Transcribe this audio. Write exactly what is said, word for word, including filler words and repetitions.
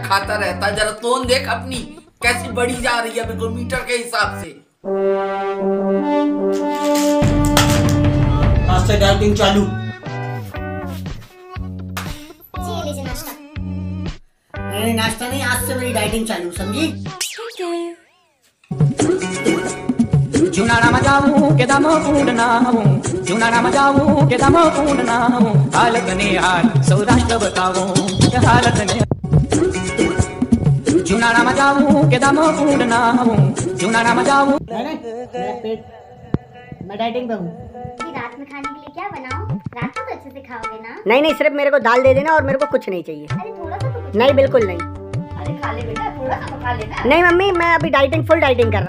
खाता रहता है। जरा तोन देख अपनी कैसी बढ़ी जा रही है, बिल्कुल मीटर के हिसाब से। आज से डाइटिंग चालू। जी लीजिए नाश्ता। नहीं नाश्ता नहीं, आज से मेरी डाइटिंग चालू, समझी? जुनाना मजाऊ के दम पूर्ण हूँ, जुनाना मजाऊ के दम पूर्ण हूँ, हालत ने हाल सौराष्ट्र बताओ हालत ने। जुनाना मजाऊ के दम पूर्ण हूँ, जुनाना मजाऊ। मैं डाइटिंग पे हूँ। रात में खाने के लिए क्या बनाऊं? रात को तो अच्छे से खाओगे ना? नहीं नहीं, सिर्फ मेरे को दाल दे देना और मेरे को कुछ नहीं चाहिए। अरे थोड़ा सा तो कुछ। नहीं बिल्कुल नहीं। अरे खा ले बेटा, थोड़ा सा तो खा लेना। नहीं मम्मी, मैं अभी डाइटिंग फुल डाइटिंग कर रहा हूँ।